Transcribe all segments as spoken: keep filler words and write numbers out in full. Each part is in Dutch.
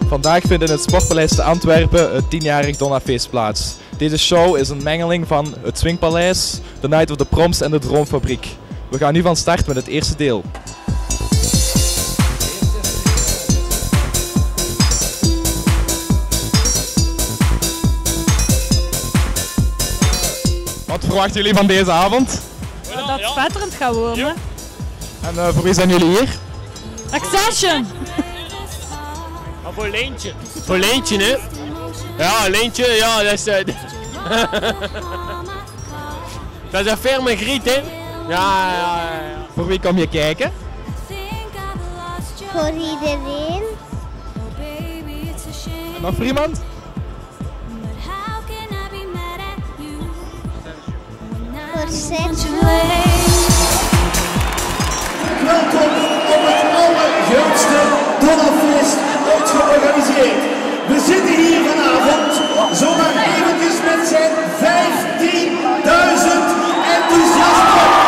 Vandaag vindt in het Sportpaleis te Antwerpen het tienjarig Donnafeest plaats. Deze show is een mengeling van het Swingpaleis, de Night of the Proms en de Droomfabriek. We gaan nu van start met het eerste deel. Wat verwachten jullie van deze avond? Dat het spetterend gaat worden. En uh, voor wie zijn jullie hier? Accession! Ah, voor Leentje. Voor Leentje, hè? Ja, Leentje, ja, dat is... Uh, dat is een ferme griet, hè? Ja, ja, ja. Voor wie kom je kijken? Voor iedereen. En nog voor iemand? Voor Sergio. Welkom op het allergrootste Donnafeest ooit georganiseerd. We zitten hier vanavond zomaar eventjes met zijn vijftienduizend enthousiaste.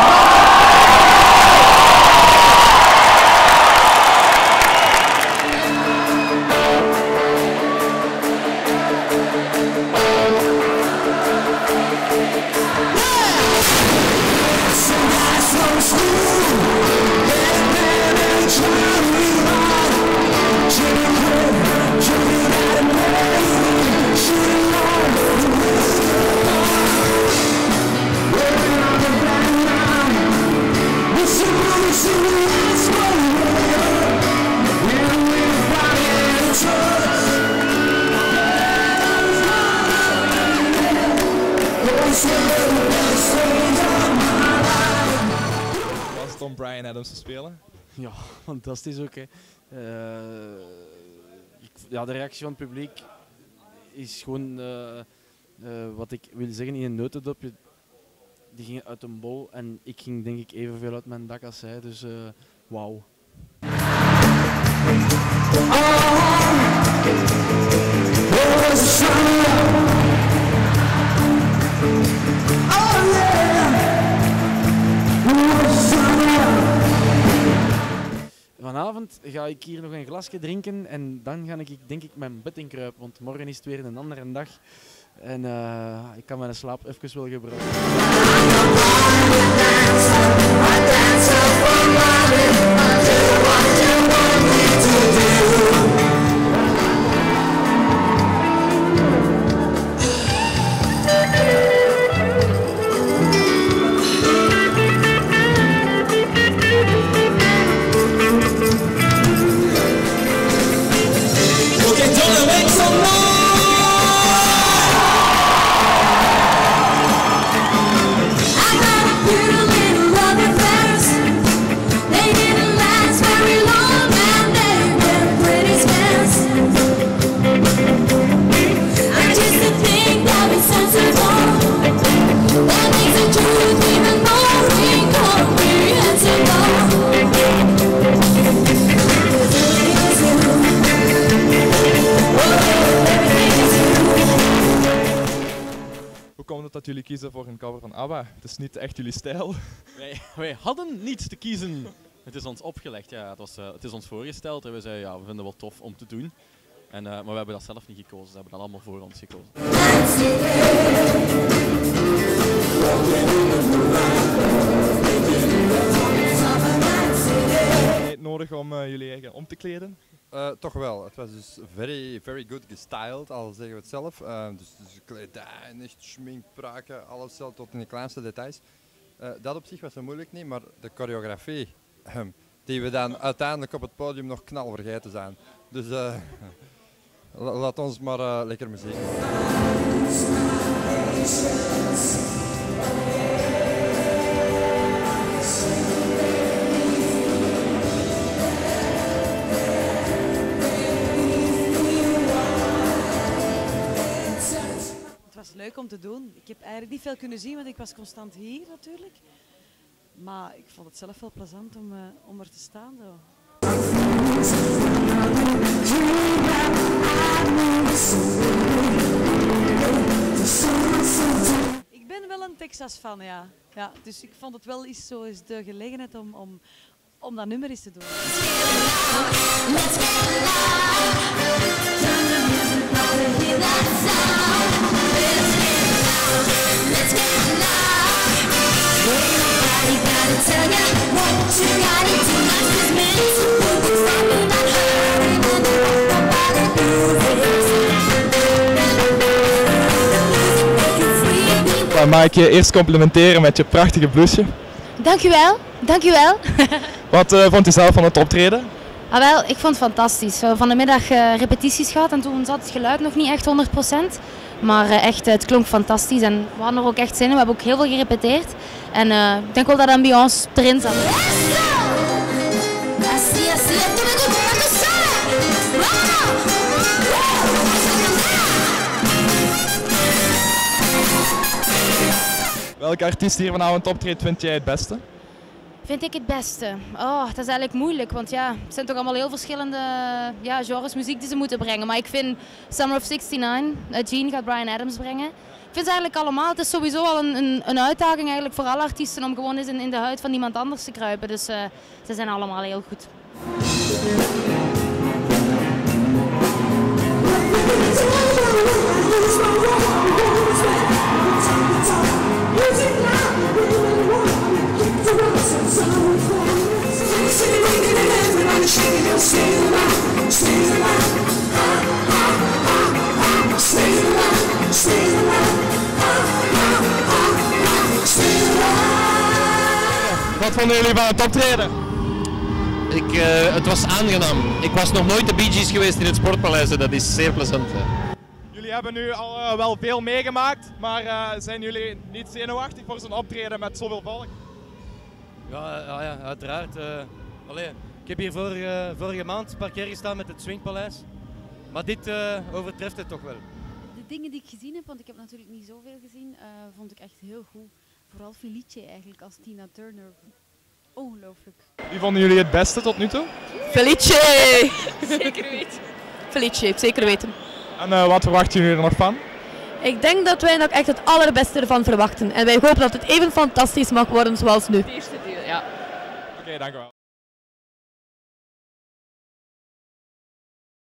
Was het om Bryan Adams te spelen? Ja, fantastisch ook. Hè. Uh, ik, ja, de reactie van het publiek is gewoon, uh, uh, wat ik wil zeggen, in een notendopje. Die gingen uit een bol en ik ging denk ik evenveel uit mijn dak als zij, dus uh, wauw. Vanavond ga ik hier nog een glasje drinken en dan ga ik denk ik mijn bed inkruipen, want morgen is het weer een andere dag en uh, ik kan mijn slaap even wel gebruiken. Hoe komt het dat jullie kiezen voor een cover van ABBA? Het is niet echt jullie stijl. Wij, wij hadden niet te kiezen. Het is ons opgelegd, ja. Het, was, uh, het is ons voorgesteld en we zeiden ja, we vinden het wel tof om te doen. En, uh, maar we hebben dat zelf niet gekozen, ze hebben dat allemaal voor ons gekozen. Is het nodig om uh, jullie eigen om te kleden? Uh, toch wel. Het was dus very, very good gestyled, al zeggen we het zelf. Uh, dus, dus kledij, echt schmink, pruiken, alles zelf tot in de kleinste details. Uh, dat op zich was zo moeilijk niet, maar de choreografie, uh, die we dan uiteindelijk op het podium nog knal vergeten zijn. Dus uh, laat ons maar uh, lekker muziek Het was leuk om te doen. Ik heb eigenlijk niet veel kunnen zien, want ik was constant hier natuurlijk. Maar ik vond het zelf wel plezant om, uh, om er te staan. Zo. Ik ben wel een Texas-fan, ja. ja. Dus ik vond het wel eens zo eens de gelegenheid om, om, om dat nummer eens te doen. mag ik je eerst complimenteren met je prachtige blouseje. Dankjewel, dankjewel. Wat uh, vond u zelf van het optreden? Ah, wel, ik vond het fantastisch. We hebben van de middag uh, repetities gehad en toen zat het geluid nog niet echt honderd procent. Maar uh, echt, het klonk fantastisch en we hadden er ook echt zin in. We hebben ook heel veel gerepeteerd. En uh, ik denk wel dat de ambiance erin zat. Welke artiest hier vanavond optreedt vind jij het beste? Vind ik het beste? Oh, dat is eigenlijk moeilijk, want ja, het zijn toch allemaal heel verschillende ja, genres muziek die ze moeten brengen. Maar ik vind Summer of zestignegentig, uh, Gene gaat Bryan Adams brengen. Ik vind ze eigenlijk allemaal, het is sowieso al een, een, een uitdaging eigenlijk voor alle artiesten om gewoon eens in, in de huid van iemand anders te kruipen. Dus uh, ze zijn allemaal heel goed. Wat vonden jullie van het optreden? Ik, uh, het was aangenaam. Ik was nog nooit de Bee Gees geweest in het Sportpaleis en dat is zeer plezant. Hè. Jullie hebben nu al uh, wel veel meegemaakt, maar uh, zijn jullie niet zenuwachtig voor zo'n optreden met zoveel volk? Ja, ja, ja uiteraard. Uh, allee, ik heb hier vorige, vorige maand een paar keer gestaan met het Swingpaleis, maar dit uh, overtreft het toch wel. De dingen die ik gezien heb, want ik heb natuurlijk niet zoveel gezien, uh, vond ik echt heel goed. Vooral Felice eigenlijk als Tina Turner. Ongelooflijk. Wie vonden jullie het beste tot nu toe? Felice! Zeker weten. Felice, zeker weten. En uh, wat verwachten jullie er nog van? Ik denk dat wij nog echt het allerbeste ervan verwachten. En wij hopen dat het even fantastisch mag worden zoals nu. Het eerste deel, ja. Oké, okay, dank u wel.